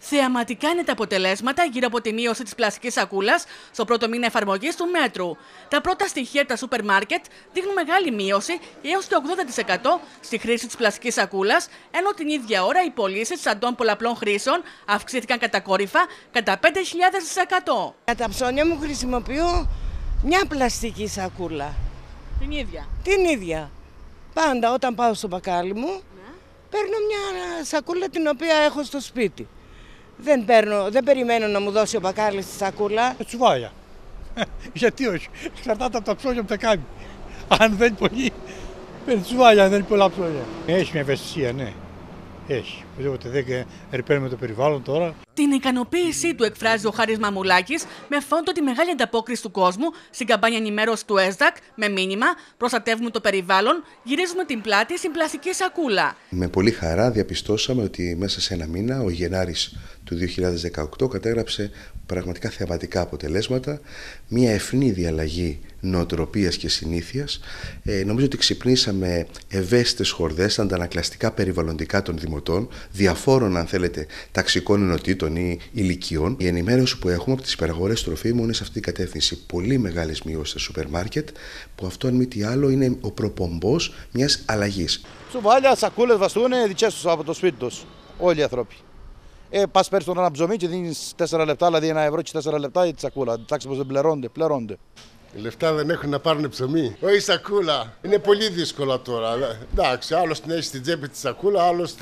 Θεαματικά είναι τα αποτελέσματα γύρω από τη μείωση της πλαστικής σακούλας στο πρώτο μήνα εφαρμογής του μέτρου. Τα πρώτα στοιχεία τα σούπερ μάρκετ δείχνουν μεγάλη μείωση έως και 80% στη χρήση της πλαστικής σακούλας, ενώ την ίδια ώρα οι πωλήσεις αντών πολλαπλών χρήσεων αυξήθηκαν κατακόρυφα κατά 5.000%. Για τα ψώνια μου χρησιμοποιώ μια πλαστική σακούλα. Την ίδια. Την ίδια. Πάντα όταν πάω στο μπακάλι μου, παίρνω μια σακούλα την οποία έχω στο σπίτι. Δεν περιμένω να μου δώσει ο μπακάλης τη σακούλα. Τσουβάλια. Γιατί όχι. Εξαρτάται από τα ψώνια που θα κάνει. Αν δεν είναι πολύ, παίρνει τσουβάλια, αν δεν είναι πολλά ψώνια. Έχει μια ευαισθησία, ναι. Έχει. Οπότε δεν ρηπαίνουμε το περιβάλλον τώρα. Την ικανοποίησή του εκφράζει ο Χάρης Μαμουλάκης με φόντο τη μεγάλη ανταπόκριση του κόσμου στην καμπάνια ενημέρωση του ΕΣΔΑΚ με μήνυμα «Προστατεύουμε το περιβάλλον, γυρίζουμε την πλάτη στην πλαστική σακούλα». Με πολύ χαρά διαπιστώσαμε ότι μέσα σε ένα μήνα ο Γενάρης του 2018 κατέγραψε πραγματικά θεαματικά αποτελέσματα, μια ευνίδια αλλαγή νοοτροπίας και συνήθειας. Νομίζω ότι ξυπνήσαμε ευαίσθητες χορδές, αντανακλαστικά περιβαλλοντικά των δημοτών, διαφόρων αν θέλετε ταξικών ενωτήτων ή ηλικιών. Η ενημέρωση που έχουμε από τις υπεραγορές τροφίμων είναι σε αυτή την κατεύθυνση. Πολύ μεγάλες μειώσεις στα σούπερ μάρκετ, που αυτό αν μη τι άλλο είναι ο προπομπός μιας αλλαγής. Τσουβάλια, σακούλες βαστούν δικές τους από το σπίτι τους, όλοι οι άνθρωποι. Πας παίρνεις τον ένα ψωμί και δίνεις 4 λεπτά, δηλαδή 1 ευρώ και 4 λεπτά για τη σακούλα. Εντάξει, πως δεν πληρώνονται. Οι λεφτά δεν έχουν να πάρουν ψωμί. Όχι σακούλα. Είναι πολύ δύσκολο τώρα. Εντάξει, άλλος την έχει στην τσέπη τη σακούλα, άλλος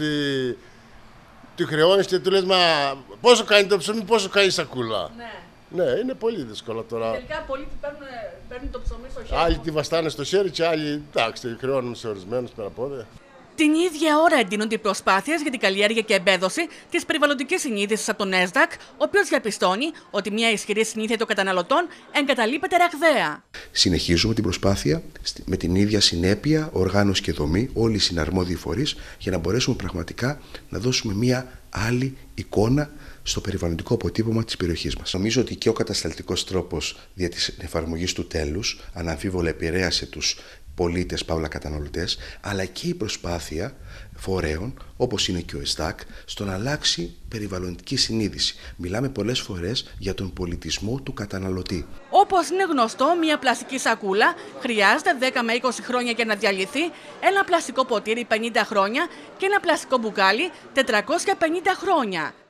τη χρεώνεις και του λες μα πόσο κάνει το ψωμί, πόσο κάνει η σακούλα. Ναι, είναι πολύ δύσκολο τώρα. Τελικά πολλοί παίρνουν το ψωμί στο χέρι. Άλλοι τη βαστάνε στο χέρι και άλλοι εντάξει, χρεώνουν σε ορισμένους πέρα από εδώ. Την ίδια ώρα εντείνονται οι προσπάθειες για την καλλιέργεια και εμπέδωση της περιβαλλοντικής συνείδησης από τον ΕΣΔΑΚ, ο οποίος διαπιστώνει ότι μια ισχυρή συνήθεια των καταναλωτών εγκαταλείπεται ραγδαία. Συνεχίζουμε την προσπάθεια με την ίδια συνέπεια, οργάνωση και δομή, όλοι οι συναρμόδιοι φορείς, για να μπορέσουμε πραγματικά να δώσουμε μια άλλη εικόνα στο περιβαλλοντικό αποτύπωμα της περιοχής μας. Νομίζω ότι και ο κατασταλτικός τρόπος δια της εφαρμογής του τέλους αναμφίβολα επηρέασε τους πολίτες, παύλα καταναλωτές, αλλά και η προσπάθεια φορέων, όπως είναι και ο ΕΣΔΑΚ, στο να αλλάξει περιβαλλοντική συνείδηση. Μιλάμε πολλές φορές για τον πολιτισμό του καταναλωτή. Όπως είναι γνωστό, μια πλαστική σακούλα χρειάζεται 10 με 20 χρόνια για να διαλυθεί, ένα πλαστικό ποτήρι 50 χρόνια και ένα πλαστικό μπουκάλι 450 χρόνια.